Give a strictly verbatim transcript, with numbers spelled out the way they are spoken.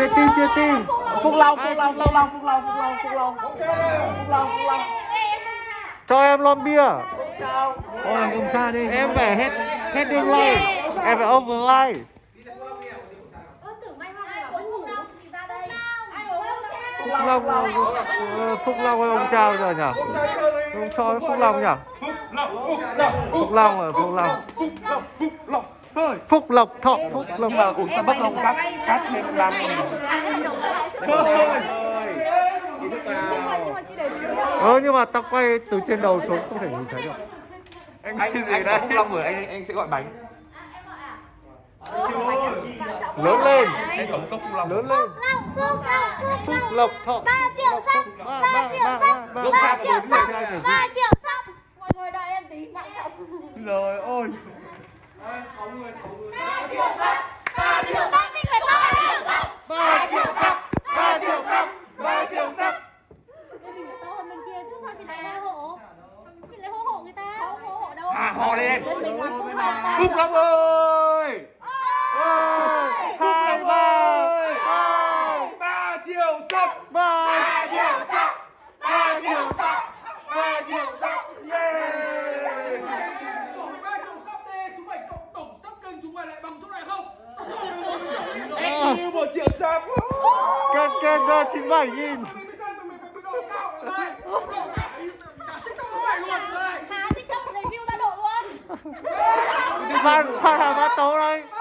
Chia tim, chia tim. Phúc Long, Phúc Long, Phúc Long, Phúc Long, Phúc Long, Phúc Long, Phúc Long, Phúc Long. Cho em lon bia. Ôi làm công cha đi. Em phải head heading line. Em phải overline. Phúc Long, Phúc Long ơi ông trao rồi nhỉ? Ông cho Phúc Long nhỉ? Phúc Long rồi, Phúc Long. Phúc Lộc Thọ, Phúc Lộc. Mà cũng sao bất công cắt cắt nên làm. Ờ nhưng mà tao quay từ trên đầu xuống không thể nhìn thấy được. Anh anh gì đây? Phúc Long rồi anh anh sẽ gọi bánh. Lớn lên. Anh có một cốc Phúc Long. Lớn lên. Phúc Lộc Thọ. ba triệu sắp. ba triệu sắp. ba triệu sắp. ba triệu sắp. Mọi người đợi em tí. Rồi ôi. ba triệu sắp. ba triệu sắp. Đi người ta. ba triệu sắp. ba triệu sắp. ba triệu sắp. Bên mình phải to hơn bên kia chứ sao chị lại hô hộ? Chị lại hô hộ người ta. Không hô hộ đâu. À hò lên. Bên mình là Phúc Long. Phúc Long ơi. Hai ba. ba triệu sắp. Ba triệu sắp. ba triệu sắp. ba triệu sắp. Yeah. ba triệu sắp đi, chúng mày cộng tổng sắp kênh chúng mày lại bằng chỗ này không? Em như một triệu sắp. Kênh kênh ra chín mươi bảy nghìn. Mày mới xem tụi mày mới độ cao rồi đây. Cả TikTok của mày luôn rồi. Hả TikTok review ta độ luôn. Phan Phan Hà Bá Tấu đây.